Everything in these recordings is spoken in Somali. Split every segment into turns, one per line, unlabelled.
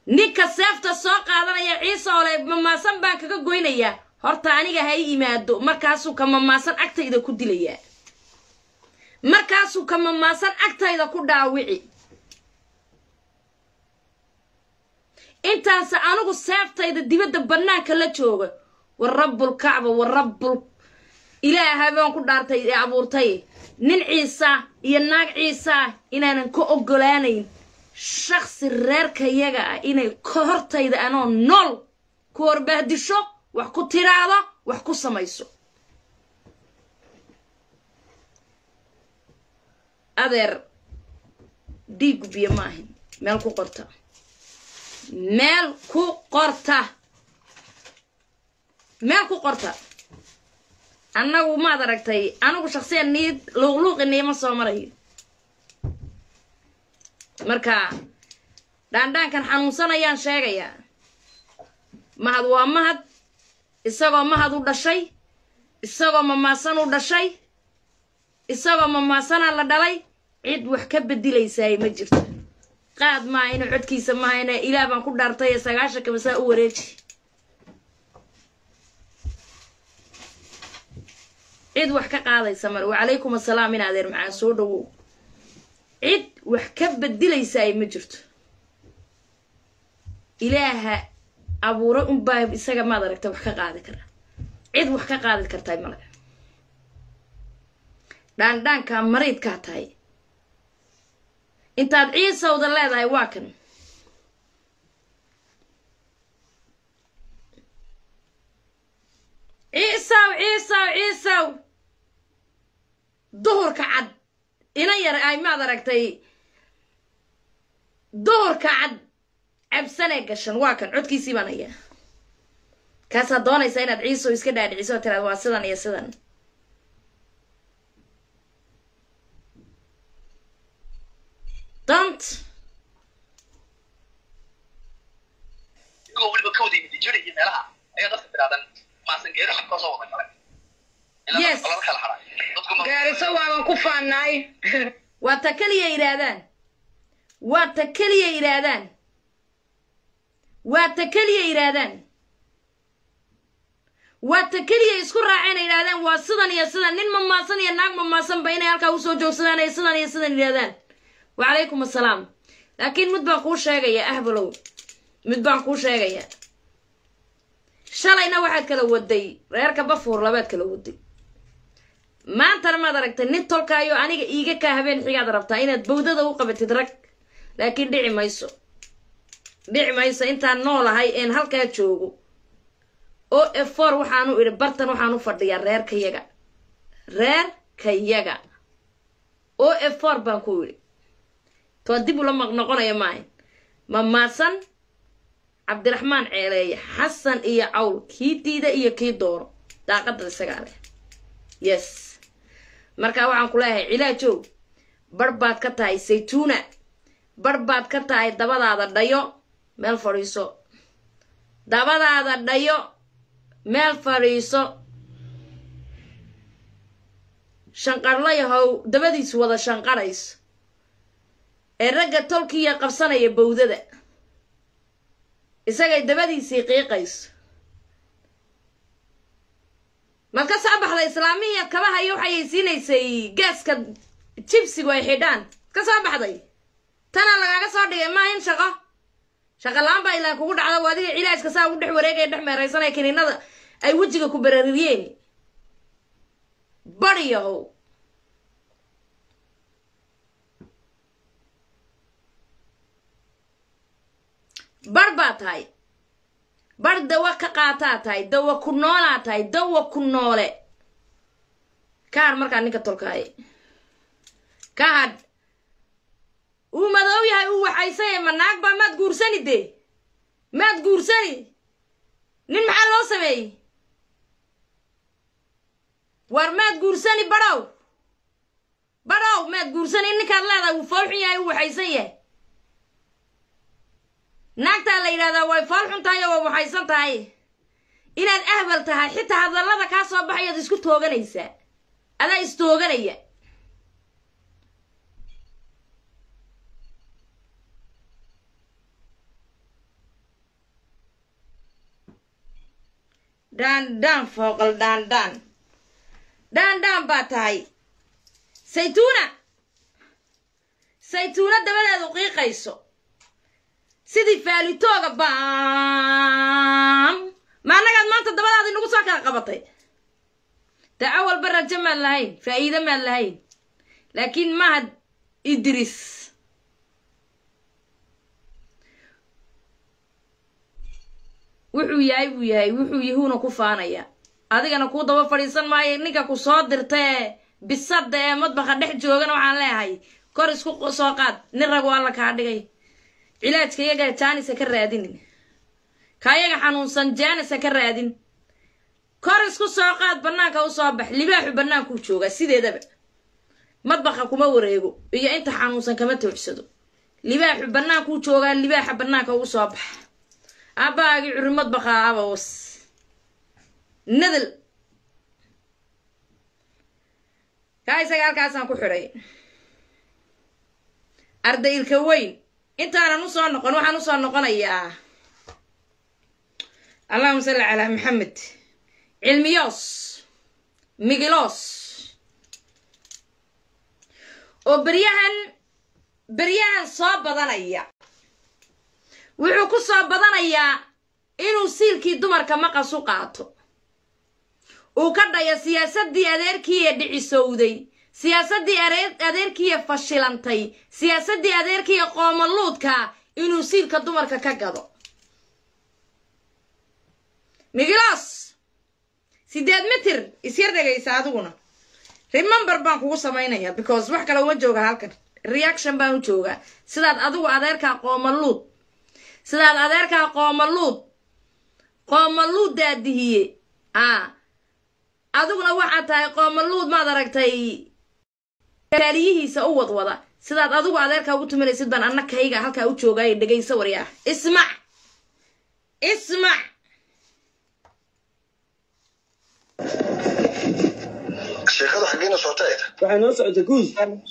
ninka seefta soo qaadanaya ciise ole mamaasan baan kaga goynayaa horta aniga ha iimaado markaasuu ka mamaasan agtayda ku dilayaa markaasuu ka mamaasan agtayda ku dhaawici intaas anigu seeftayda dibadda banaanka la jooga war rabbul kacba war rabbul ilaahay baan ku dhaartay ee abuurtay nin ciisa iyo naag ciisa inaanan ku ogolaanayn shakhsi reerka yaga inay ka hortayda anoo nool ku horbaadisho wax ku tiraado wax ku samayso adeer dhiig biyo maahin meel ku qorta meel ku qorta annagu maad aragtay anigu shakhsiyan niid luuqluuqinima soo marayo marka dhaandhaankan xanuunsanayaan sheegayaa mahad waa mahad isagoo mahad u dhashay isagoo mamaasan u dhashay isagoo mamaasana la dhalay cid wax ka bedilaysaay ma jirto qaad maa inuu codkiisa maaha ina ilaah baan ku dhaartay 9 kamasaa u wareeji cid wax ka qaadaysa mar wacalaykum assalaam in adeer macaan soo dhawow cid wax ka bedilaysaay ma jirto ilaaha abuuro un baa isaga maad aragtay wax ka qaadi kara cid wax ka qaadi kartay malaha dhaandhaanka mariidkaa tahay intaad ciisowda leedahay waa kan ciisow duhurka cad ina yar ay maad aragtay duhurka cad cabsanee gashan waa kan codkiisii baan hayaa kaasaa doonaysa inaad ciisow iska dhaadhiciso tiraad waa sidan iyo sidan don't
go waliba kawdi mid jiri iyo meelaha ayaa dadka bidaadan maasan geedo xabka soo wada galay
yes gaariso waan ku faanay waa ta kaliya yiraahdaan waa ta kaliya isku raaceen yiraahdaan waa sidan iyo sidan nin mamaasan iyo naag mamaasan ba inay halka u soo joogsadaan ay sidan iyo sidan yiraahdaan وعليكم السلام لكن مد بان كو شيغايا اهبلو مد بان كو شيغايا شاlayna waxaad kala waday reerka bafuur labaad kala waday maanta ma aragtay nin tolkaayo aniga iiga ka habeen xigaad rabtaa inaad bawdada u qabatid rag laakiin dhici mayso intaan noolahay een halkaa joogo oo f4 waxaanu iri bartan waxaanu fadhiyaa reerkayaga oo f4 baan ku iri تودي بولا مقنقونا معي مماسن عبد الرحمن علي حسن إيا عول كي تيدا إيا كي دور دا قدر السقالة يس مركا وعن كلها علاجو برباد كتاي سيتونة برباد كتاي دبادا هذا دايو ميل فريسو دبادا هذا دايو ميل فريسو شنقر لا يهو دباديس ودا شنقريس الرجع تركيا قبصنا يبودة إذا جد بدي سيقيقيس ما كسب على الإسلامية كما هيو حيسين يسي جاس كتشيبسي ويحدان كسب على تنا لقى كسر دي ما هين شغلان بايلا كود على وادي علاج كسر ودح ورقة دح مريسنا كني نذا أي وجهك كبرريين بريهو برباتاي دوا كقاتاتاي دوا كنولاتاي دوا كنولة كار مركا نيكا تولكاي كاد ومدوي هاي وحيساي مناك با ما تقورساني دي ما تقورساني نين محل لو سمي وار ما تقورساني براو ما تقورساني نيكا لادا وفرحي هاي وحيساي naagta la yiraahdaa way farxun tahay oo waxaysan tahay inaad ahbal tahay xitaa hadalada ka soo baxay isku tooganaysa ada is tooganaya دان فوق دان باتاي saytuuna dabadeedu qiiqayso sidii faalitoga baam ma annagaad maanta dabadaada inagu soo kala qabatay ta awal baraja ma lahayn faa'iido ma lahayn laakiin mahad idris wuxuu yahay wuxuu yahuuna ku faanaya adigana ku daba fadhiisan maayo ninka ku soo dirtay bisada ee madbaxa dhex joogana waxaan leeyahay kor isku soo qaad nin rag waa la kaa dhigay cilaajka iyaga jaanisa ka raadin kaayaga xanuunsan jaanisa ka raadin kor isku soo qaad banaanka u soo bax libaaxu banaanku jooga sideedaba madbaxa kuma wareego iyo inta xanuunsan kama toocsado libaaxu banaanku jooga libaaxa banaanka u soo bax abaagi curimad baqa abaws nadal kaysaga halkaasaan ku xiray ardaylka weyn intaanan u soo noqon waxaan u soo noqonayaa allahumma salli ala maxamed cilmiyos migilos oo beryahan soo badanaya wuxuu ku soo badanayaa inuu siilkii dumarka maqas u qaato uu ka dhayo siyaasadii adeerkii ee dhicisowday siyaasadii adeerkii ee fashilantay siyaasadii adeerkii ee qoomaluudka inuu siilka dumarka ka gado migilos 8 mitir isyar dhagaysa adiguna remember baan kugu samaynaya because wax kale uma jooga halkan reaction baan u joogaa sidaad adigu adeerka qoomaluud sidaad adeerka qoomaluud daadihiye adiguna waxaa tahay qoomaluud maad aragtay kaaliyihiisa u wadwada sidaad adigu adeerka ugu tuminaysid baan annakayga halkaa u joogaayo dhegayso waryaa ismac
sheekadu xageena socotay
waxay noo socotay kuus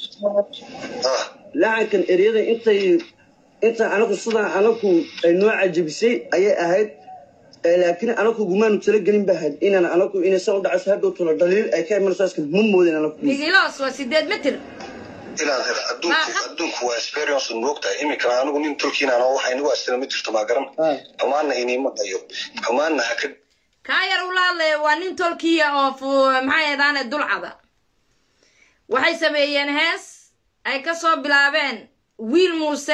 lacankan eriyada inta anagu sidaan anagu ay noo cajabisay ayay ahayd laakiin anagu gumaanu tala gelin baahad inaan anagu inaysan u dhacayso hadhow tolo dhaliil ay ka imanayso aska ma moodin anagu
migilos waa 8 mitir
ilaa adduunku waa experience moogtahay imika anagu nin tulkiina anoo waxay nagu asina ma jirto ma garan xumaanna inima hayo xumaanna haka
kaayar ulaale waa nin tolkiya oo maxay ahaydaan dulcada waxay sameeyeen hees ay ka soo bilaabeen wiil muuse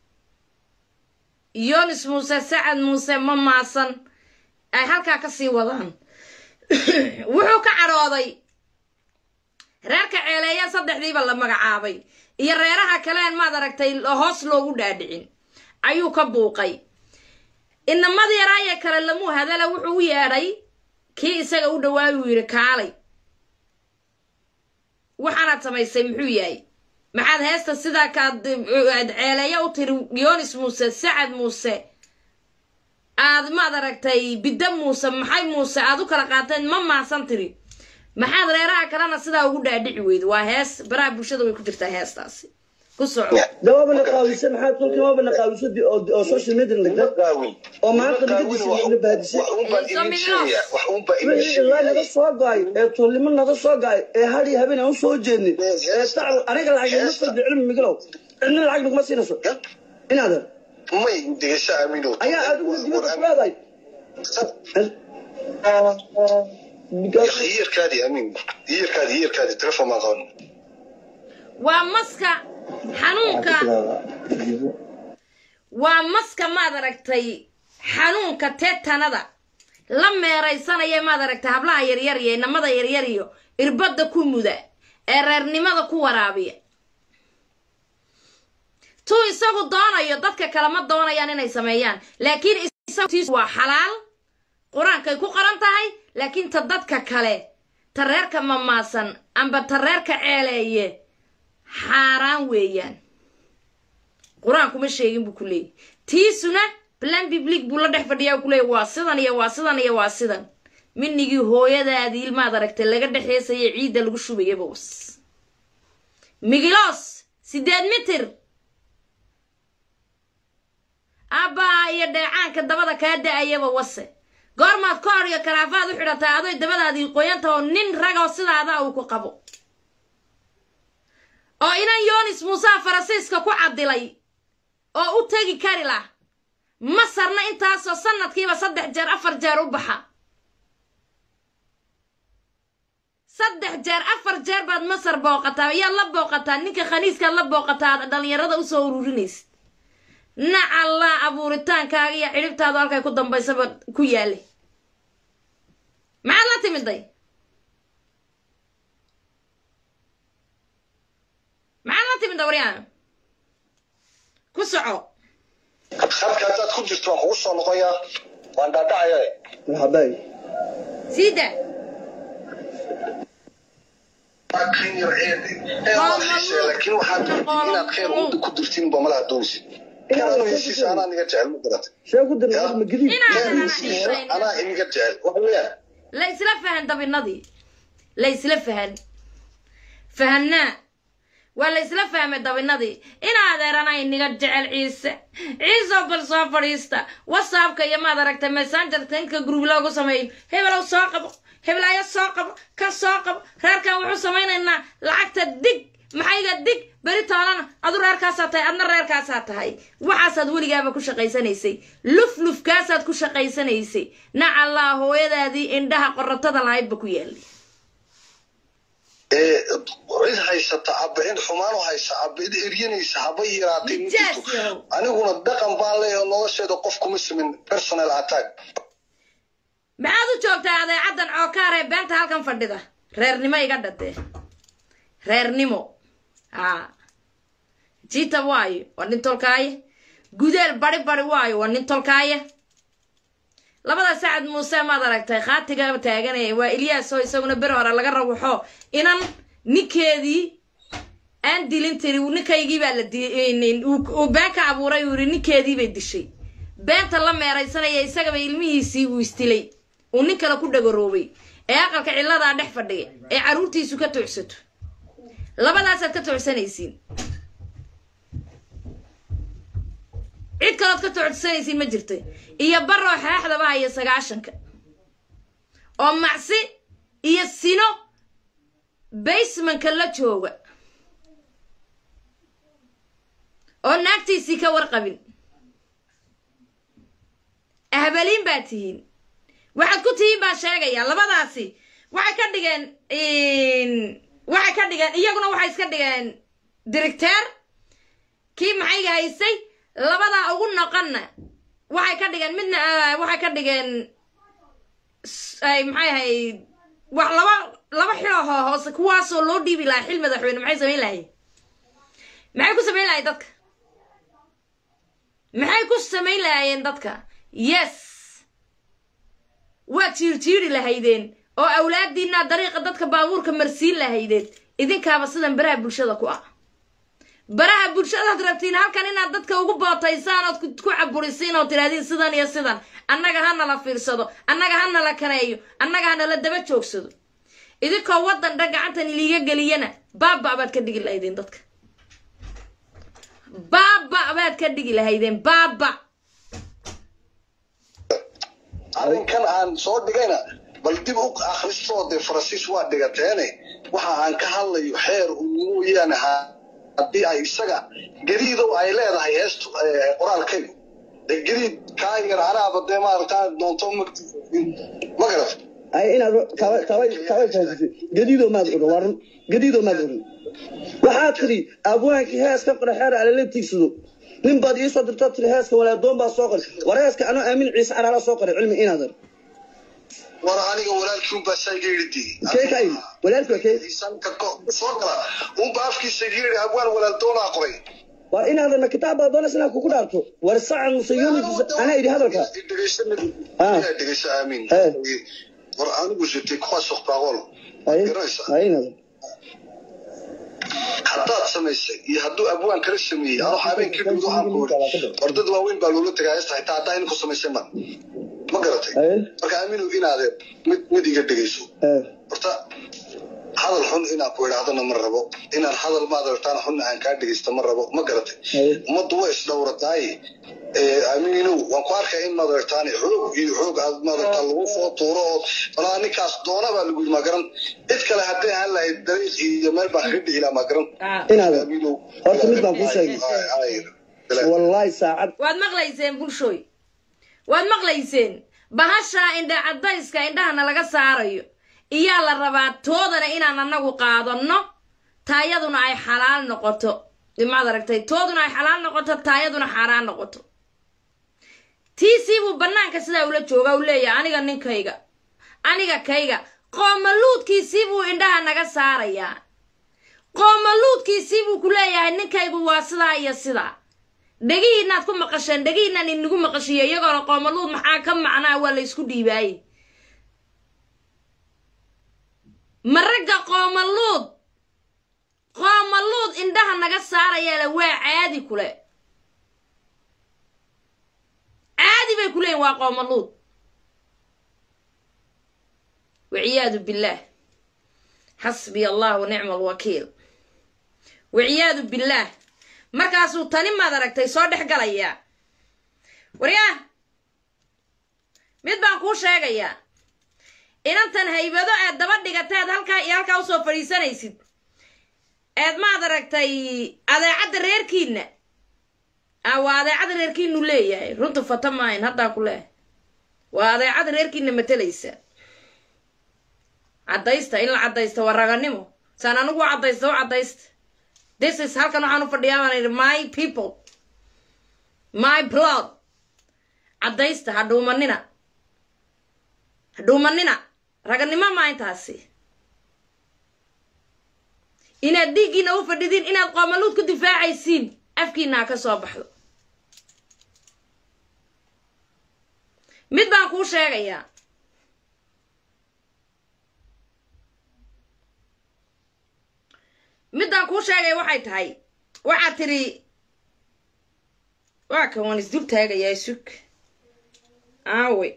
yonis muuse sacad muuse mamaasan ay halkaa ka sii wadaan wuxuu ka carooday reerka ceeleeya 3diiba la magacaabay iyo reeraha kaleen maad aragtay hoos loogu dhaadhicin ayuu ka buuqay inamada yaraaye kale lamu hadala wuxuu u yeedhay kii isaga u dhawaay uu yiri kaalay waxaanaad samaysay muxuu yahay maxaad heesta sidaa kaad ceeleeya u tiri yonis muuse sacad muuse aad maad aragtay bidda muuse maxay muuse aad u kala qaateen ma maasan tiri maxaad reeraha kalena sidaa ugu dhaadhici weydo waa hees baraha bulshada way ku jirtaa heestaasi ku soco
dawaabana qaawisay maxaa tulkii waabana qaawisay oo social media nagda oo maanta nagadiisa baadisay
wax uun ba
ilaa naga soo gaay ee tolimo naga soo gaay ee hari habeen aan soo jeednay ee tacal aniga lacag ma soo cilmi migilow cilmi lacag ma siinayso inaad
may deesha aamino
ayaa adigu dibadda ku leedahay
يركادي أمين يركادي تلفون ما قال
ومسكة حنونك ومسكة ما دركتي حنونك تتنادا لما يريسانا يا ما دركتي هبلا يريري إنما دا يريريو إرباد كو مودا إررني ما دا كو ورابي تو إساقو دانا يددك كلمات دانا يعني نيساميان لكن إساقو تيسوا حلال قرآن كي كو قرانتاهي لكن تددك كالي تريرك مماسن أمبا تريرك عيلي حاران ويان قرآن كما شيئين بكولي تيسونا بلان بيبليك بولا دح فديا وكولي واسدان من نيجي هويا دا ديل ما دركت لغا دحيسا يعيد لغشو بيبوس ميغيلوس 8 متر أبا يدعان كدبدا كادا أيبا واسه goormaad ka hor iyo karaafaad u xidhataa adoy dabadaadii qoyanta oo nin ragoo sidaada uu ku qabo oo inan yoonis muuse faransiiska ku cadilay oo u tegi kari lah masarna intaasoo sanadkiiba 3 jeer 4 jeer u baxa 3 jeer 4 jeer baad masar booqataa yaa la booqataa ninka khaniiska la booqataa dhalinyarada u soo ururinaysa nacalla abuuritaankaaga iyo ciribtaada halkay ku dambaysaba ku yaale maxaad la timiday wariyaan ku soco
خلك هذا تكون جرت وخوص نقيا وان داعي
مرحبا
سيدا
لكن يرعيني لكن واحد هنا خير ودك كدرتين بملها دونسي كانوا يسيس انا نجعل مقدرات
شو قد ما قديم
انا اني جعل وحويا
ليس لفهن دبي النضي ليس لفهن فهنا ولا يسلف فهم دبي النضي إن هذا رنا إني جعل عيسى بالصفريستا وصابك يا ما دركت مسنجر تنك جروب لاغو سمين هبلو ساقب هبلا يساقب كساقب راركا وحو سمين إن لعقت الدق محايق الدق بريت علىنا أدور راركاساتي أدنا راركاساتي هاي وحاسد ولي جابا كوشا قيسانيسي لف كاسات كوشا قيسانيسي نع الله هو إذا دي إندها قرطة العيب بكو يالي
عيد هايستا عبين حمان وهايستا عبين إريانيسا عبين يراقين أنا أقول الدقم بالله ونوشي دو قفكم اسم personal attack
معادو جوبتا هذا عدن عوكاري بانتا هالكم فردده رير نمو يقدده رير نمو جيتا واي ونين تولكاي قدير باري واي ونين تولكاي labada saacad muuse ma aragtay qaatiga taaganay waa Ilyas oo isaguna bir hore laga rawaxo inan ninkeedii aan dilin tiri ninkaygii baa la diin uu baanka abuuray uu ninkeedii bay dishay beenta la meeraysanaya isaga bay ilmihiisii uu istilay uu nin kale ku dhagaroobay ee aqalka cilada dhex fadhiya ee caruurtiisu ka tuucsato labadaas aad ka tuucsanaysiin cid kale ka tuucsanaysiin ma jirtay iyo baro xaaxdaba ay 9ka oo macsi iyo sino basementka la jooga oo naagtiisii ka warqabin ahbalin baa tihiin waxaad ku tihiin baa sheegaya labadaasi waxay ka dhigeen iyaguna waxay iska dhigeen director kii maxay haysay labada ugu noqonna waxay ka dhigeen midna waxay ka dhigeen ay maxay hay wax laba xilo hoos kuwaas oo loo dhiibi lahaa xil madaxweyne maxay sameyn lahayn maxay ku sameyn lahayn dadka maxay ku sameyn lahayn dadka yes waa tiirtiiri lahaydeen oo awlaadiina dariiqa dadka baabuurka marsiin lahaydeen idinkaaba sidan baraha bulshada ku ah baraha bulshada rabtiin halkan inaad dadka ugu bootaysaan oo ku caburisiin oo tiraadin sidan iyo sidan annaga hana la fiirsado annaga hana la kareeyo annaga hana la daba joogsado idinkoo wadan dhagacantan iliga galiyana baaba abaad ka dhigi lahaydeen dadka baaba abaad ka dhigi lahaydeen baaba
arrinkan aan soo dhigayna bal dib u akhristo de Francis waa dhigateene waxa aan ka hadlayo xeer uu yaanaha haddii ay isaga gariido ay leedahay heestu qoraalkay gariid kaayar araaba de maartaa doonto ma garaf
ay inaad kaway gariido ma oran gariido ma oran waxa tiri abwaanki heeska qorxeer ala leebtiisado nin baad ii soo dirto tiri heeska wala doon baa soo qor wareeska anu aamin ciise araala soo qoray cilmi inaadar
wara aniga walaalkii baa saygeedii
kay walaalku kay
isan ka soo gala baafkiisa geeri abwaan walaal doona qoray
waa inaadana kitaab doonasna ku dhaarto war saacan musayuni ana iri hadalka
dhegeysa aamin war anigu jitay ku soo qaaqol
ayna
haddaad samaysay iyo hadduu abwaan kala sameeyey ano habeenkii dhul waxaan ku war dad waaweyn baa loola tagay xitaa haddaa in ku samaysay ma garatay marka aaminu inaad mid iga dhegeyso horta hadal xun inaan ku idhaahdana ma rabo inaan hadal maadartaan xun aan kaa dhegeysto ma rabo ma garatay ummaddu way isdhowrataay amiinu waan ku arkay in maadartaan xoog aad maadartaan lagu soo tuuro oo walaa ninkaas doona baa lagu yidhi ma garan cid kale haddii aan lahayd dariiq iyo meel baan kaga dhihi lahaa ma garan
inaad horta mid baan kuu sheegay wallahi saacad
waad maqlayseen bulshooy waad maqlayseen bahasha indha cadayska indhahana laga saarayo iyaa la rabaa toodana inaan anagu qaadano taayaduna ay xalaal noqoto imaad aragtay tooduna ay xalaal noqoto taayaduna xaaraan noqoto tiisiibuu bannaanka sidaa ula jooga u leeyahay aniga ninkayga aniga kayga qoomaluudkiisiibuu indhaha naga saarayaa qoomaluudkiisiibuu ku leeyahay ninkaygu waa sidaa iyo sidaa dhegihiinaad ku maqasheen dhegihiinaan inagu maqashiyo iyagoona qoomaluud maxaa ka macnaa waa la isku dhiibaaye maragga qoomaluud indhaha naga saarayaala waa caadi kule caadi bay ku leeyihin waa qoomaluud waciyaadu billaah xasbiya allah wa nicma alwakiil waciyaadu billaah markaasuu tani maad aragtay soo dhex galayaa waryaa mid baan kuu sheegayaa inantan haybado aad daba dhigateed halkaa iyo halkaa usoo fadhiisanaysid eed maad aragtay adeecadda reerkiinna waa adeecadda reerkiinu leeyahay runta fata maahin haddaa ku leehay waa adeecadda reerkiina matalaysa caddaysta in la caddaysta waa raganimo saan anigu waa caddaysta u caddaysta this is halkan waxaan u fadhiyaa baan idhi my people my blood caddaysta hadhuumanina raganimo maa intaasi inaad dhiiggiina u fadhidiin inaad qoomaluud ku difaacaysiin afkiina ha ka soo baxdo mid baan kuu sheegayaa midaan kuu sheegaya waxay tahay waxaad tidhi waa kan waan isdul taagayaa sug aawey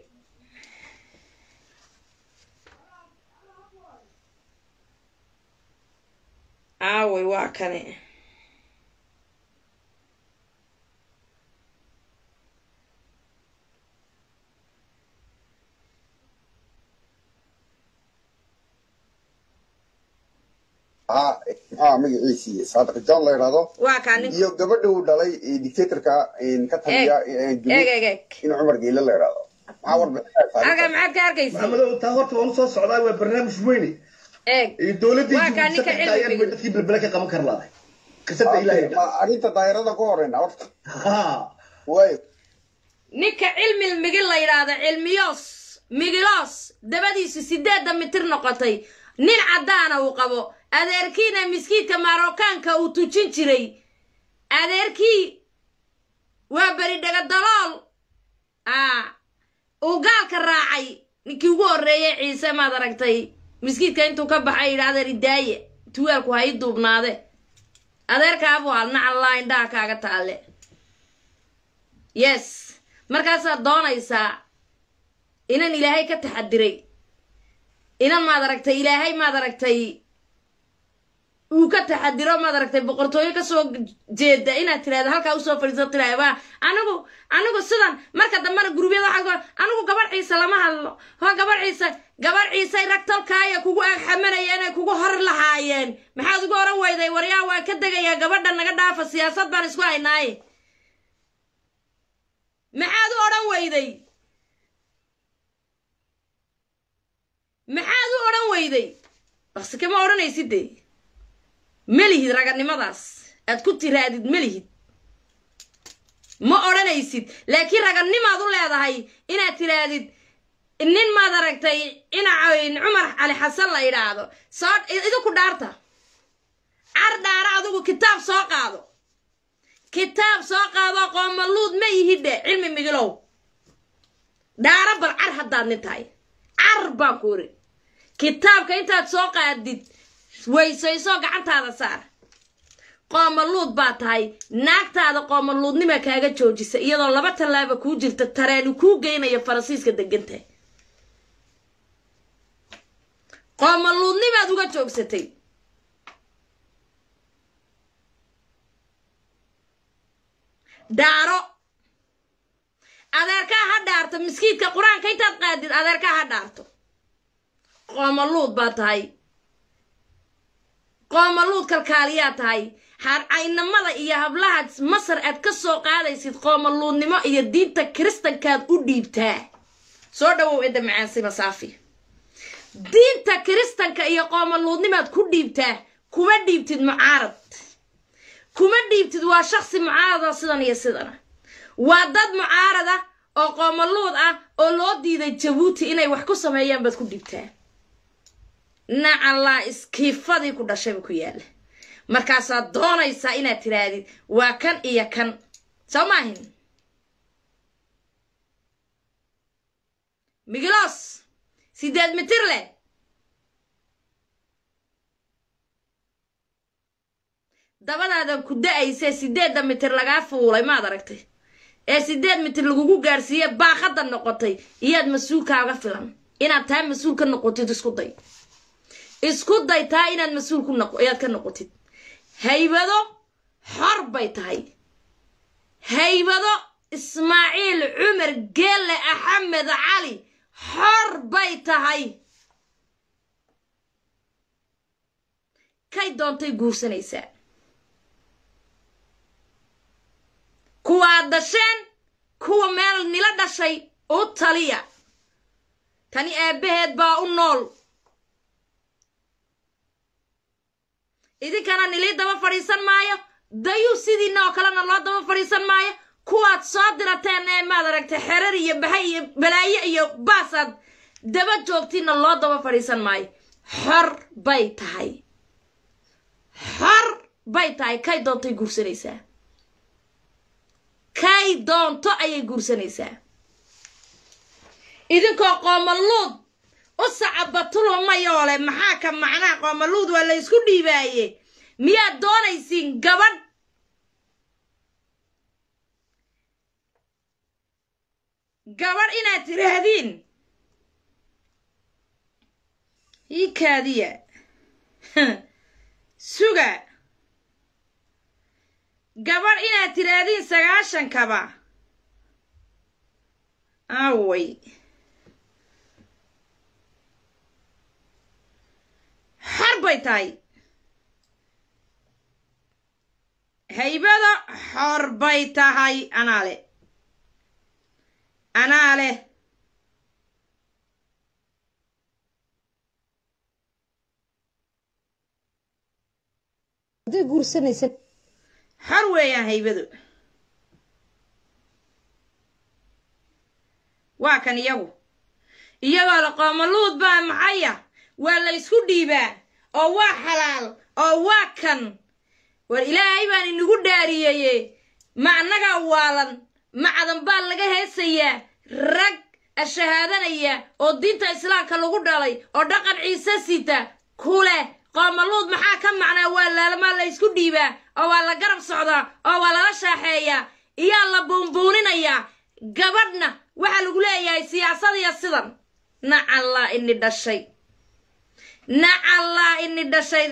waa kane
magaciisii saadiq john la yidhaahdo iyo gabadha uu dhalay dictatorka ka taliya in cumar geyle la yidhaahdo
maxaad ka arkaysa
maxamedow taa horta waan usoo socdaa waa barnaamij weyne dowladii balbala ka qaban kar laaday qisada ilaahay
arrinta daayirada ku horeyna horta
ninka cilmi migil la yidhaahdo migilos dabadiisu 8 mitir noqotay nin caddaana uu qabo adeerkiina miskiidka marookaanka uu tujin jiray adeerkii waa beri dhaga dalool uu gaalka raacay ninkii ugu horreeyay ciise maad aragtay miskiidka intuu ka baxay yidhi adeer idaaye tuwaalku ha ii duubnaade adeerkaabu halnacallaa indhaha kaaga taalle yes markaasaad doonaysaa inan ilaahay ka taxadiray inan maad aragtay ilaahay maad aragtay uu ka taxadiro maad aragtay boqortooyo kasoo jeeda inaad tiraahdo halkaa usoo fadhiiso tiraahdo anigu sidan marka dambana gurubyada waxaa anigu gabadh ciise lama hadlo gabadh ciisay ragtalkaaya kugu agxamanaya inay kugu hor lahaayeen maxaad ugu oran weyday waryaa waa ka degayaa gabadha naga dhaafa siyaasad baan isku haynaaye maxaad u odhan weyday baqsi kama odhanaysid dee melihid raganimadaas aad ku tiraadid melihid ma odhanaysid laakiin raganimaad u leedahay inaad tiraadid nin maad aragtay inacayn cumar cali xasan la yidhaahdo soo idinku dhaarta cardhaara adigu kitaab soo qaado qoomaluud ma yihidhe cilmi migilow dhaara bal car haddaad nin tahay car baan ku iri kitaabka intaad soo qaadid weysayso gacantaada saar qoomaluud baa tahay naagtaada qoomaluudnima kaaga joojisa iyadoo 2 tallaabo kuu jirta tareenu kuu geynayo Faransiiska deganta qoomaluudnimaad uga joogsatay daaro adeerkaa ha dhaarto miskiidka qur-aanka intaad qaadid adeerkaa ha dhaarto qoomaluud baa tahay qoomaluud kalkaaliyaa tahay caynamada iyo hablaha masar aad ka soo qaadaysid qoomaluudnimo iyo diinta kiristankaad u dhiibtaa soo dhawow edda macaansi masaafi diinta kiristanka iyo qoomaluudnimaad ku dhiibtaa kuma dhiibtid mucaarad kuma dhiibtid waa shakhsi mucaarada sidan iyo sidana waa dad mucaarada oo qoomaluud ah oo loo diiday jabuuti inay wax ku sameeyaan baad ku dhiibtaa nacallaa iskiifadii ku dhashayba ku yaalla markaasaad doonaysaa inaad tiraadid waa kan iyo kan soo maahin migilos 8 mitir leh dabadaadan ku da-ayse 8 mitir lagaa fuulay maad aragtay ee 8 mitir lagugu gaarsiiye baaqada noqotay iyaad mas-uulkaaga filan inaad taa mas-uul ka noqotid isku day taa inaad mas-uul ayaad ka noqotid haybado xor bay tahay haybado ismaaciil cumar geelle axmed cali xor bay tahay kay doontay guursanaysaa kuwaad dhasheen kuwa meel nila dhashay u taliya tani aabbaheed baa u nool idinkana nilii daba fadhiisan maayo dayuu sidiina oo kalena loo daba fadhiisan maayo kuwaad soo dirateen ee maad aragtay xerar iyo baxay iyo balaayo iyo baasaad daba joogtiinna loo daba fadhiisan maayo xor bay tahay kay doontay guursanaysaa kay doonto ayay guursanaysaa idinkoo qoomaluud u sacabatulumayoole maxaa ka macnaa qoomaluud waa la isku dhiibaaye miyaad doonaysiin gabadh inaad tiraahdiin ii kaadiya suga gabadh inaad tiraahdiin 9kaba away xor bay tahay haybada xor bay tahay anaa leh hadday guursanaysa xor weeyaan haybadu waa kan iyagoo la qoomaluud baa maxaya waa la isku dhiibaa oo waa xalaal oo waa kan war ilaahay baan inagu dhaariyeye ma annagaa waalan macdan baa laga heesayaa rag ashahaadanaya oo diinta islaamka lagu dhalay oo dhaqan ciise sita kule qoomaluud maxaa ka macnaa waa laalama la isku dhiibaa oo waa la garab socdaa oo waa lala shaaxeeyaa iyaa la buunbuuninayaa gabadhna waxaa lagu leeyahay siyaasadiya sidan nacallaa ini dhashay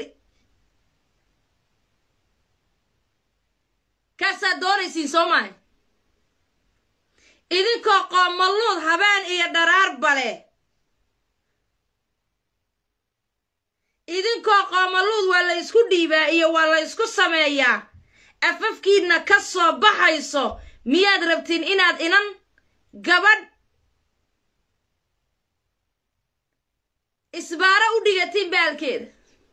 kaasaad doonaysiin soo maaha idinkoo qoomaluud habeen iyo dharaarba leh idinkoo qoomaluud waa la isku dhiibaa iyo waa la isku sameeyaa afafkiidna ka soo baxayso miyaad rabtiin inaad inan gabadh isbaaro u dhigatiin baalkeeda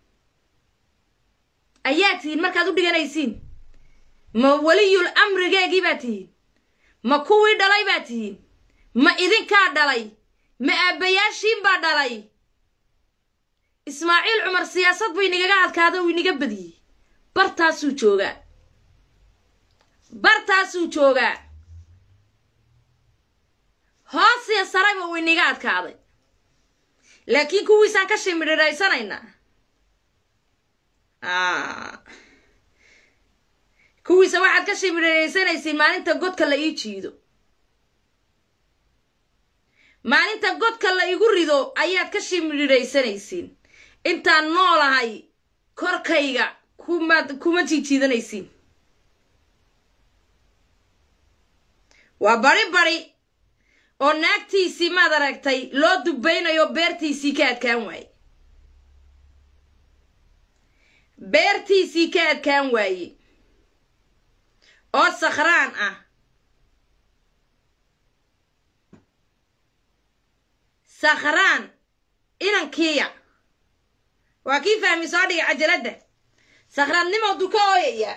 ayaa tihiin markaad u dhiganaysiin ma waliyul amrigeegii baa tihiin ma kuwii dhalay baa tihiin ma idinkaa dhalay ma aabbayaashiin baa dhalay ismaaciil cumar siyaasad buu inagaga adkaada uu inaga badiyey bartaasuu joogaa hoosiya sarayba uu inaga adkaaday laakiin kuwiisaan ka shimidhiraysanaynaa kuwiisa waxaad ka shimidhiraysanaysiin maalinta godka la ii jiido maalinta godka la igu rido ayaad ka shimidhiraysanaysiin intaan noolahay korkayga kuma jiijiidanaysiin waa bari oo naagtiisii maad aragtay loo dubaynayo beertiisii ka adkaan waaye beertiisii ka adkaan waaye oo sakhraan ah sakhraan inankiya waa kii fahmi soo dhiga cajaladda sakhraannimo duka ooyaya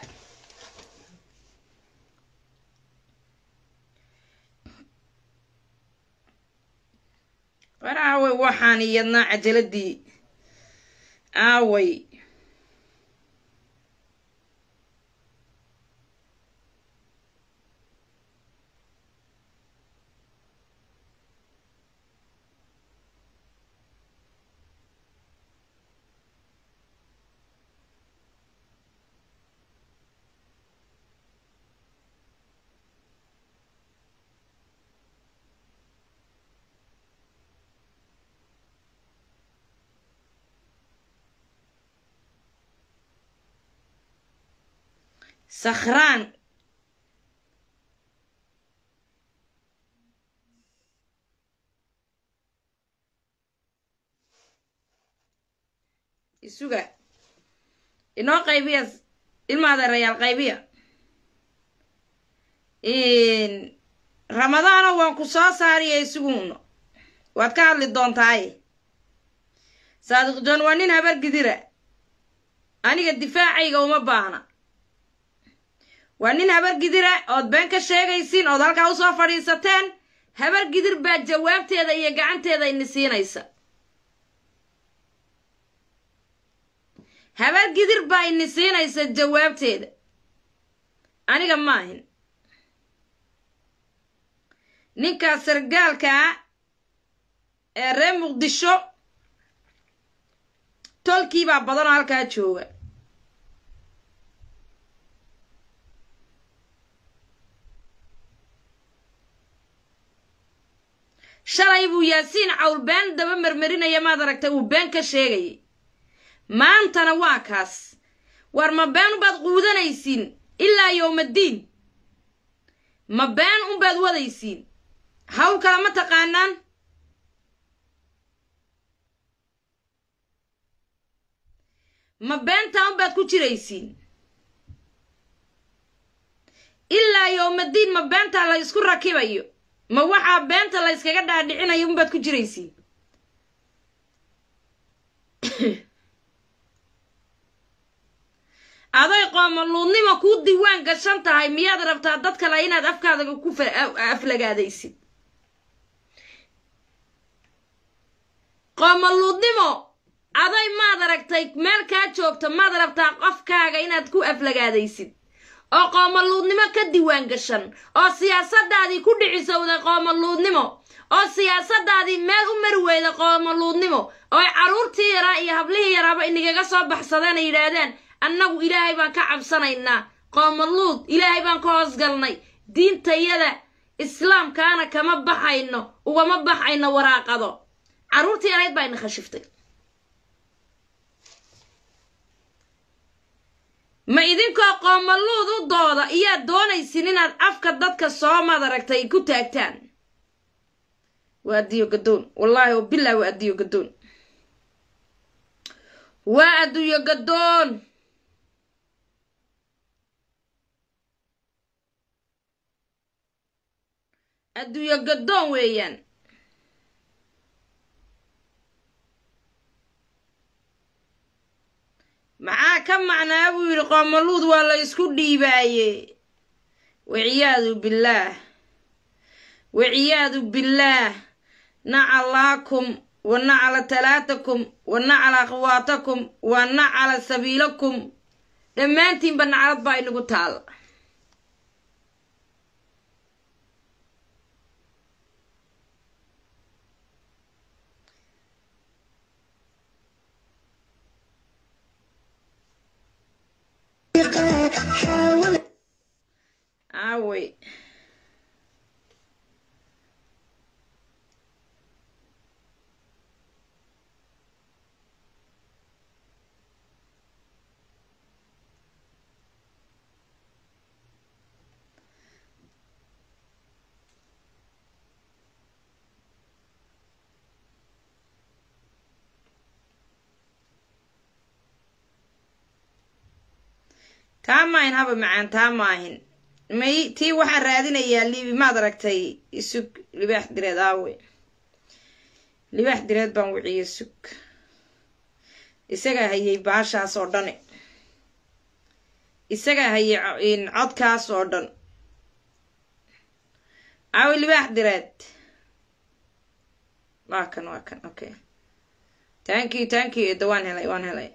war aaway waxaan iyadnaa cajaladii aaway sakhraan isuga inoo qaybiya ilmaadeerayaal qaybiya ramadaano waan ku soo saariya isuguuno waad ka hadli doontaaye saadiq joon waa nin habar gidira aniga difaacayga uma baahna waa nin habar gidira ood been ka sheegaysiin ood halkaa usoo fadhiisateen habar gidir baa jawaabteeda iyo gacanteeda ini siinaysa habar gidir baa ini siinaysa jawaabteeda aniga maahin ninkaas sargaalkaa ee reer muqdisho tolkii baa badanoo halkaa jooga shalay buu yaasiin cawl been daba marmarinaya maad aragtay uu been ka sheegayay maantana waa kaas war ma been unbaad quudanaysiin ilaa yowmaddiin ma been unbaad wadaysiin hawl kale ma taqaanaan ma beentaa unbaad ku jiraysiin ilaa yowmaddiin ma beentaa la isku rakibayo ma waxaa beenta la iskaga dhaadhicinayo unbaad ku jiraysiin aday qoomaluudnimo kuu diiwaan gashan tahay miyaad rabtaa dad kale inaad afkaadaga ku aflagaadaysid qoomaluudnimo aday maad aragtay meel kaa joogta maad rabtaa qofkaaga inaad ku aflagaadaysid oo qoomaluudnimo ka diiwaan gashan oo siyaasadaadii ku dhicisowday qoomaluudnimo oo siyaasadaadii meel u mari weyda qoomaluudnimo oo carruurtii yaraa iyo hablihii yaraaba inagaga soo baxsadeen ay yidhaahdeen annagu ilaahay baan ka cabsanaynaa qoomaluud ilaahay baan ka hoosgalnay diintayada islaamkaana kama baxayno ugama baxayno waraaqado carruurtii yarayd baa ina khashiftay ma idinkoo qoomaluud u dooda iyaad doonaysin inaad afka dadka soomaad aragtay ku taagtaan waa addiyo gadoon wallaahi oo bilaa waa addiyo gadoon waa adduunyo gadoon adduunyo gadoon weeyaan maxaa ka macnaa buu yidhi qoomaluud waa la isku dhiibaaye waciyaadu billaah nacalaakum wa nacala talaatakum wa nacala akhwaatakum wa nacala sabiilakum dhammaantiinba naclad baa inagu taal wait. تامين هبا معان تامين مي تي waxaan raadinayaa liibi ma aragtay isug libaax direed aawe libaax direed baan wiciye sug isaga hayay baashaas oo dhan isaga hayay in codkaas oo dhan aawe libaax direed waa kan okay thank you the one helay waan helay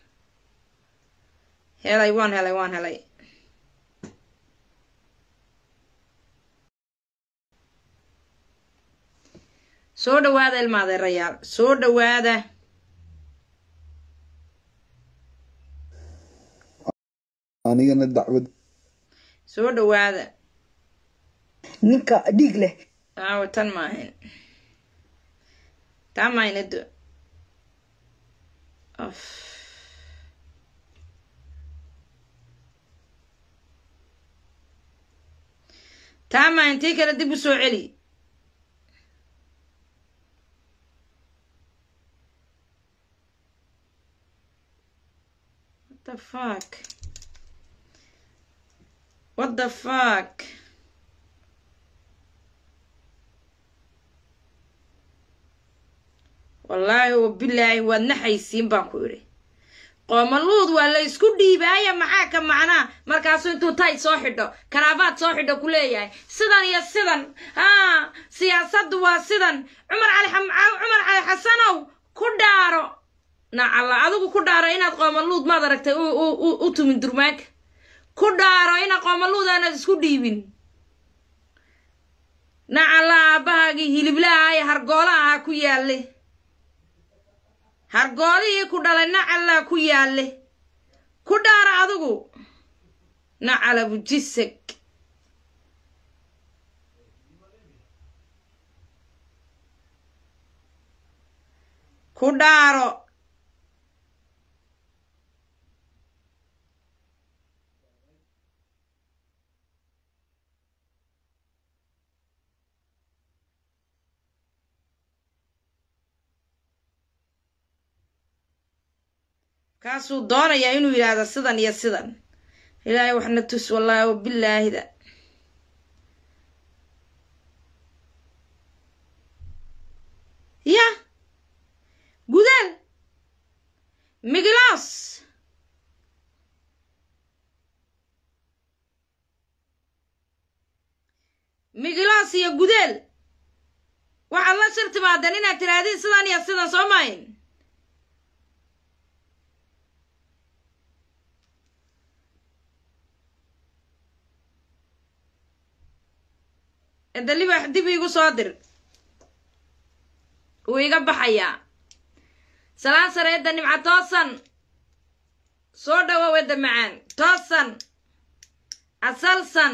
soo dhawaada ilmaadeerayaal soo dhawaada
anigana dacwad
soo dhawaada
ninka dhiig leh
tan maahin ado maahin tii kale dib u soo celi what the fuck wallaahi wabilaahi waad naxaysiin baan ku idhi qoomaluud waa la isku dhiibaaya maxaa ka macnaa markaasuu intuu tay soo xidho karaabaad soo xidho ku leeyahay sidan iyo sidan siyaasaddu waa sidan cumar cali xasanow ku dhaaro nacalla adigu ku dhaaro inaad qoomaluud maad aragtay u tumin durmaanka ku dhaaro ina qoomaluud aanad isku dhiibin nacalla aabbahaagii hiliblaha ee hargoolaha ku yaalle hargoolihii ku dhalay nacallaa ku yaalle ku dhaaro adigu nacala bujisag ku dhaaro kaasuu doonayaa inuu yidhaahdo sidan iyo sidan ilaahay waxna tus wallaahi wabilaahida ya gudaal migiloos iyo gudeel waxaad la shir timaadeen inaad tiraahdiin sidan iyo sidan soo maahin inta libaax dib iigu soo dir wuu iga baxayaa salaan sareedda nimca toosan soo dhawo wedda macaan toosan asalsan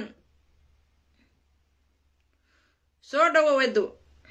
soo dhawo weddo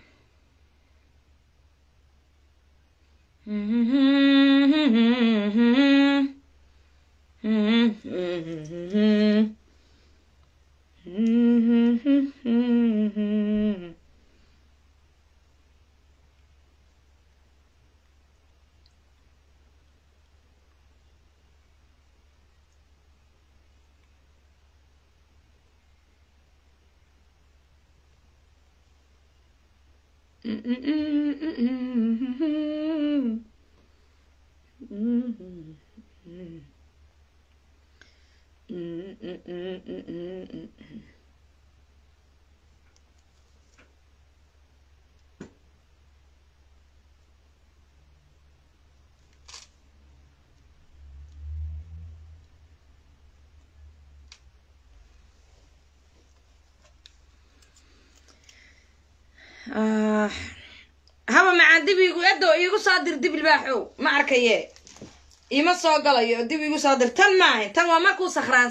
haba macaan dib iigu soo dir dib libaaxow ma arkaye ima soo galayo dib iigu soo dir tan maahay tan waa markuu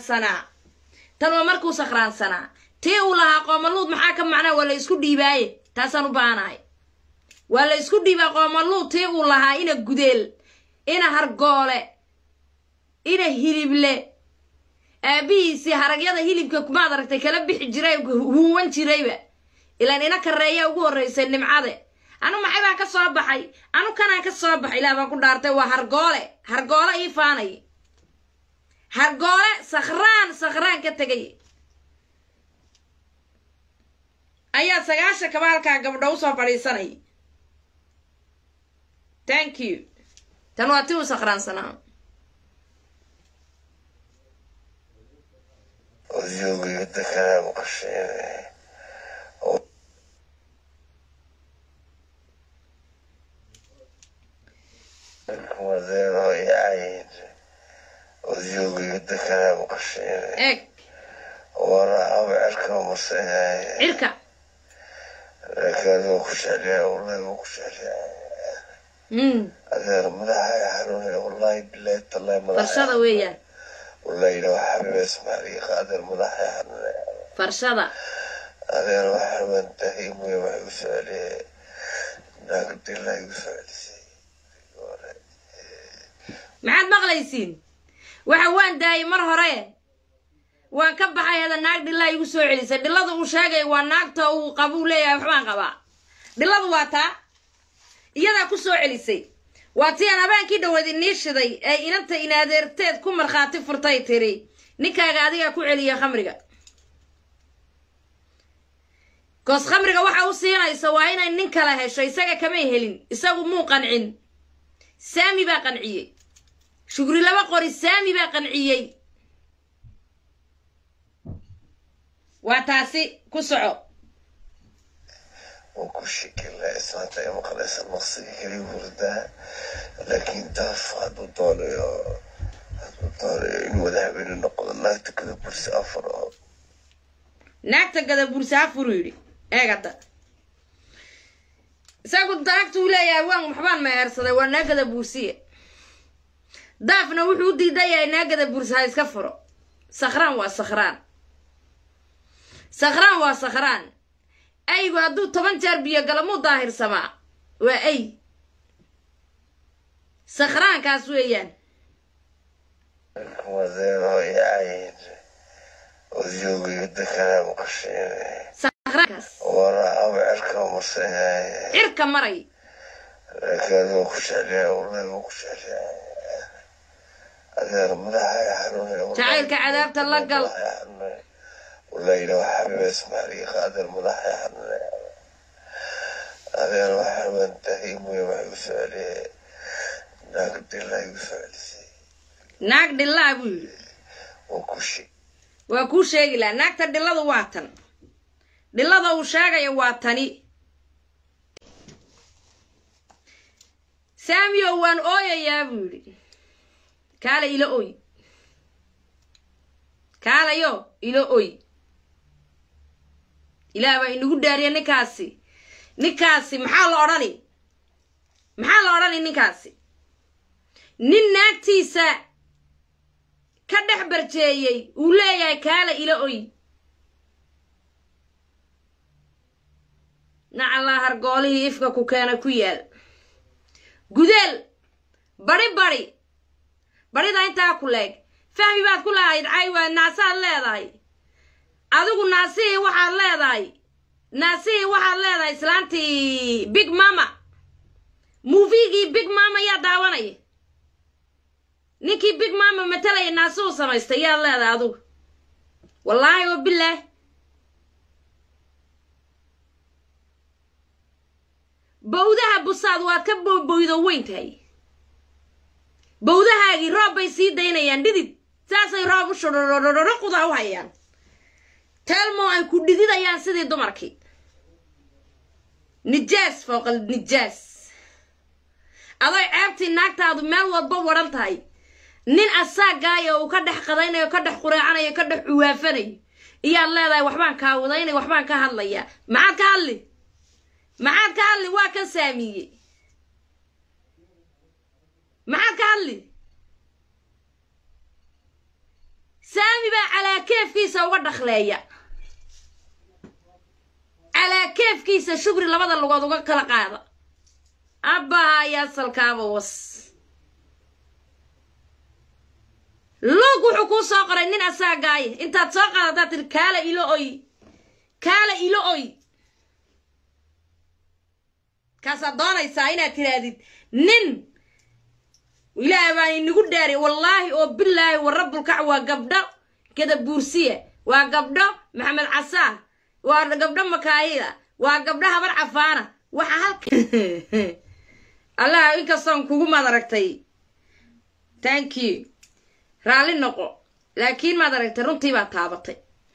sakhraansanaa tii uu lahaa qoomaluud maxaa ka macnaa waa la isku dhiibaaye taasaan u baanahay waa la isku dhiibaa qoomaluud tii uu lahaa ina gudeel ina hargoole ina hilible aabihiisii haragyada hilibka maad aragtay kala bixi jiray huwan jirayba ilaan ina kareeya ugu horreysay nimcade anu maxay baan ka soo baxay anu kanaan ka soo baxay ilaa baan ku dhaartay waa hargoole ii faanay hargoole sakhraan ka tagay ayaa 9 kabaalka gabdho u soo fadhiisanay thank you tan waa tii sakhraan sanaa
ويوغي الذكرى مقشعر وزيرو يعيد ويوغي الذكرى مقشعر وراء وعركة ومصيحة
عركة
لكن وكش عليها والله وكش عليها هذا مدحها يا حنوني والله بالله تالله مدحها
فرشادة ويا
والله لو حبيب اسمع لي قادر مضحي حنوني
فرشادة
هذا لو حبيب انتهي مي وحيوس عليه ناقد الله يوسف عليه
معاد مغليسين وحوان داي مر هوريه وان كبخاي هذا ناقد الله يوسف عليه دلده uu sheegay waa naagta uu qabu leeyahay waxbaan qaba diladu waa taa iyada ku soo celisay waa tii aan habeenkii dhawaadii niishaday ay inanta inaadeerteed ku marxaati furtay tiri ninkaaga adiga ku celiya khamriga goos khamriga waxa uu siinaysa waa inay nin kala hesho isaga kama helin isagu muu qancin saami baa qanciyay shukri laba qori saami baa qanciyay waa taasi ku soco
وكشكل إسمعت يوم خلاص المصري كريم وردها لكن تفقد الطالع إنه ذهب إلى النقد ناقة كذا برس أفر
ناقة كذا برس أفر يري قطع سأقول ناقة ولا يا وان محبان ما يرصد وناقة كذا برسية دافنا وحودي دايا ناقة كذا برس هاي سكفر صخران وصخران أيوة هدو 8 جار بيا قلمو ظاهر سماع وأي صخران كاسويا
وزيرو يعيد ويوغي الذكرى مقشعر
صخران كاس
وراء وعركة ومصيحة
عركة مري
لكن وكش عليها والله وكش عليها هذا مدحها يا حنوني
تعالك عذابت اللقل
والله لو حبيب اسمع لي قادر مضحي حنوني هذا لو حبيب انتهي مي وحيوس عليه ناقد الله يوسف عليه
ناقد الله أبوي وكوشي لا ناقد الله واتن الله وشاقة يواتني سامي وان اويا يا أبوي كالا إلى اوي كالا يو إلى اوي إلا با إنو داريا نكاسي محال أوراني نكاسي نين ناكتيسا كدح برجيي ولايا كالا إلا أوي نعلا هرقولي إفكا كوكانا كويال قدال باري دا انتا كولاك فهمي باد كولاهايد عايوة ناسا الليداي adigu naasii waxaad leedahay islaantii big mama movie big mama yaa daawanaya ninkii big mama matalaya naasuu samaystay yaa leedahay adigu wallaahi wa billaah bawdaha busaad waad ka boydo weyn tahay bawdahaagii roob bay sii daynayaan dhidid saasay roob u shurururquda u hayaan تلمو أن كوديدا يان سيدي دمركي نجاس فوق النجاس أضاي عابتي ناكتا هادو مال ودبو ورانتاي نين أساقايا وكدح قضينا وكدح قراعنا يكدح عوافني إيا الله داي وحبان كاوديني وحبان كهاليا معاد كهالي واكن سامي معاد كهالي سامي بقى على كيف كيسا ودخليا على كيف كيسا شكري لبدا اللغاد وقا كلا قادا أبا ياسل كابا وس لوغو حكو ساقرا نين أساقاي انتا تساقرا داتر كالا إلو أوي كاسا دونا يساينا تراديد نين وإلهي باني نقول داري والله وبالله والرب الكعوة قبضة كده بورسية وقبضة محمد عساه وقبضة مكايلة وقبضة هبر عفانة وحالك الله إنك صنع كوكو ما دركتي thank you رالي نقو لكن ما دركتي رنتي باتابطي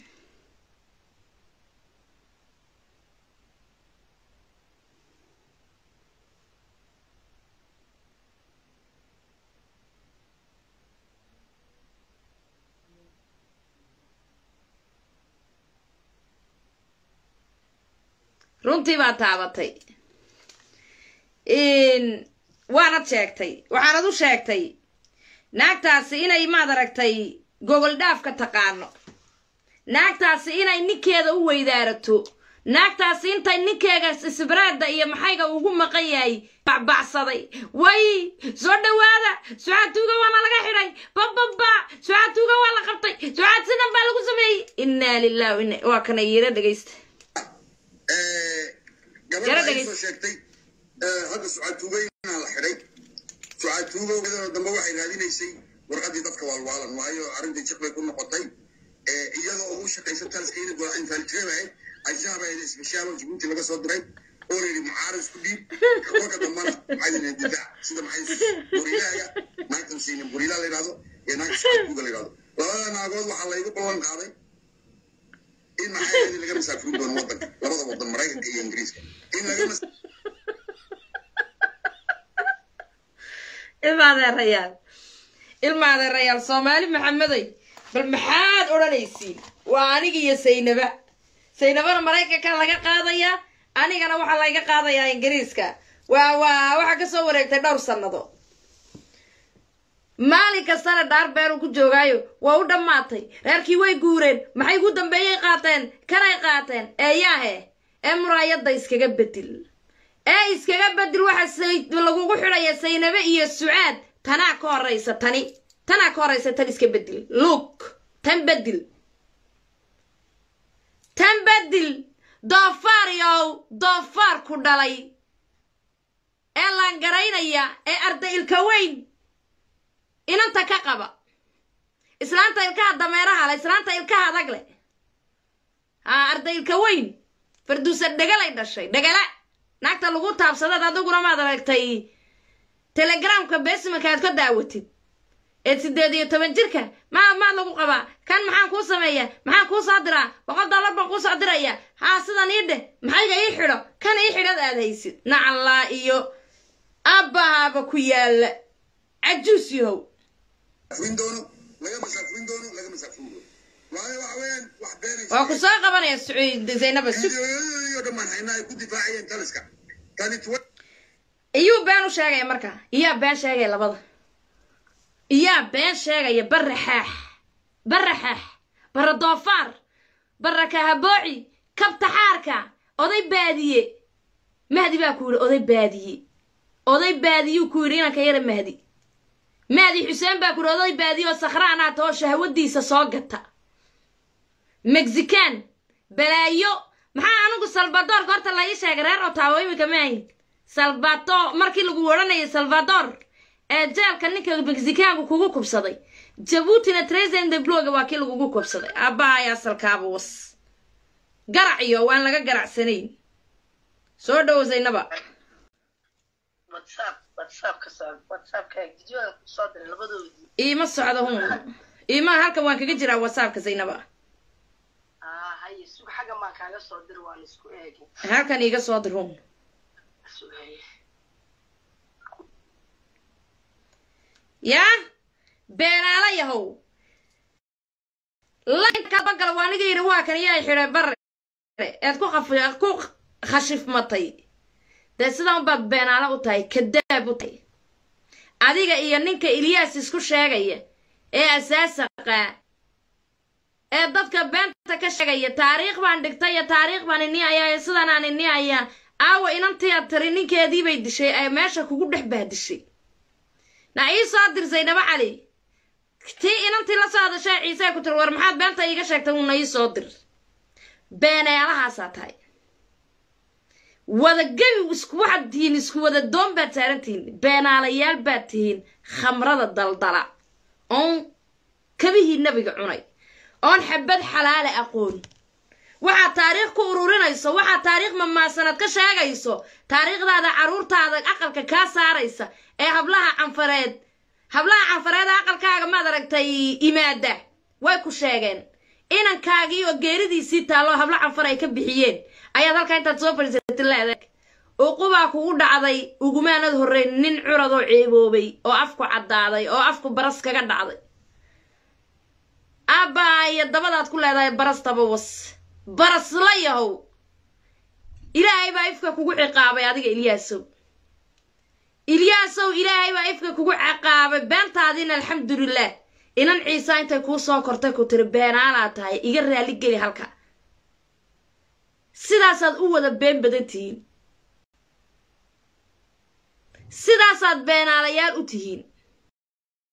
runtii baa taabatay waanad sheegtay waxaanad u sheegtay naagtaasi inay maad aragtay gogol dhaafka taqaano naagtaasi inay ninkeeda u weydaarato naagtaasi intay ninkeega isbraada iyo maxayga ugu maqan yahay bacbacsaday way soo dhawaada sucaatuuga waana laga xidhay bababa sucaatuuga waa la qabtay sucaad sidan baa lagu sameeyey innaa lillahi inna waa kana yira dhageysta
gabadha soo sheegtay hadda sucaatuugayna la xidhay sucaatuugada dambe waxay raadinaysay warqadii dadka waalwaalan waayo arrintii jiq bay ku noqotay iyadoo ugu shaqaysan taliskayna go'aan faljeebay ay shaabayda isbishaaro Djibouti laga soo diray oo leeyahay mucaaris ku dhiib warka dambana waxay difaac sida maxay burilaaya maanta siina burila la yiraahdo ee naag sucaatuuga la yiraahdo labada naagood waxa la igu ballan qaaday in maxay laga masaafurin doono wadanka labada wadan Mareykanka iyo Ingiriiska in laga
ilmaade rayaal Soomaali Maxameday bal maxaad oranaysiin waa aniga iyo Saynabana Mareykanka laga qaadaya anigana waxa laga qaadaya Ingiriiska waxa ka soo wareegtay dhowr sanado maalin kastana dhaarbeeru ku joogaayo waa u dhamaatay reerkii way guureen maxay ugu dambeeyay qaateen kanay qaateen eeyahe muraayada iskaga bedel waxa lagu xidhaya Saynabe iyo Sucaad tana ka horeysa tan iska bedel look tan bedel doofaar ku dhalay ee laan garaynaya ee arday ilka weyn inanta ka qaba islaanta ilkaha dameeraha la islaanta ilkaha adag leh arday ilka weyn farduusa dhagalay dhashay dhagala naagta lagu taabsaday adiguna ma aragtay telegramka beesmanka aad ka daawatid ee 18 jirka ma lagu qaba kan maxaan ku sameeyaa maxaan ku soo diraa $100 baan ku soo diraya sidan ii maxay ii xidho kan ii xidhad aad haysid nacalla iyo abbaaba ku yaala عجوز يهو واكو ساقة بنا يا سعيد زينب السوق ايو بانو شاقة يا مركا يا بان شاقة يا لبضة يا بان شاقة يا برحاح برا دوفار برا كهبوعي كبت حاركة oday baadiye mahdi baa ku yiri oday baadiye ku yiri inaan ka yara mahdi xuseen baa ku yiri oday baadiye oo sakhraana too shahwadiisa soo gata mexican balaayo maxaa anigu Salvador goorta la ii sheegay reer Ottawa imika ma ahayn Salvador markii lagu waranayo Salvador ee jeelka ninka Mexican kugu kubsaday Djibouti-na Trezen de Blog waa kii lagu kubsaday abaya salkaaba was garaciyo waan laga garacsanayn soo dhaw Zaynaba WhatsApp ka video soo diray labadoodii ma socdo hun halkan waan kaga jiraa WhatsApp ka Zaynaba hay suuq xaga ma kaaga soo dir waan isku eegay halkan iga soo dir hun ya beeraala yahow lanka bagal waan iga yiri waa kan yaa xiray bar eed ku khashif matay sidaan baad beenaala u tahay kadaab u tahay adiga iyo ninka Ilyas isku sheegaya ee asaasaqa ee dadka beenta ka sheegaya taariikh baan dhigtay taariikh baan inni ayaa sidaan aan inni ayaa aawa inantii aad tiri ninkeedii bay dishay ay meesha kugu dhex baadishay na ii soo dir Zaynab Ali tii inantii la soo hadashay Ciise ku tir war maxaad beenta iiga sheegtay una ii soo dir beenaalahaas tahay wada gebi isku waxaad tihiin isku wada doon baad saarantihiin beenaalayaal baad tihiin khamrada daldala oon kabihii nabiga cunay oon xabad xalaale aqoon waxaa taariikh ku ururinayso waxaa taariikh mamaasanad ka sheegayso taariikhdaada caruurtaada aqalka kaa saaraysa ee hablaha canfareed aqalkaaga maad aragtay imaada way ku sheegeen inankaagii oo geeridiisii taallo habla canfar ay ka bixiyeen ayaad halkaa intaad soo fadhiisatay leedag uqubaa kugu dhacday ugumaanad horreyn nin curadoo ceeboobay oo afku caddaaday oo afku baras kaga dhacday aabbaaya dabadaad ku leedahay barastaba was baras la yahow ilaahay baa ifka kugu ciqaabay adiga ilyaasow ilaahay baa ifka kugu ciqaabay beentaadiina alxamdulilah inan ciise intay kuu soo kortay ku tiri beenaalaad tahay iga raali geli halka sidaasaad u wada been badan tihiin sidaasaad beenaalayaal u tihiin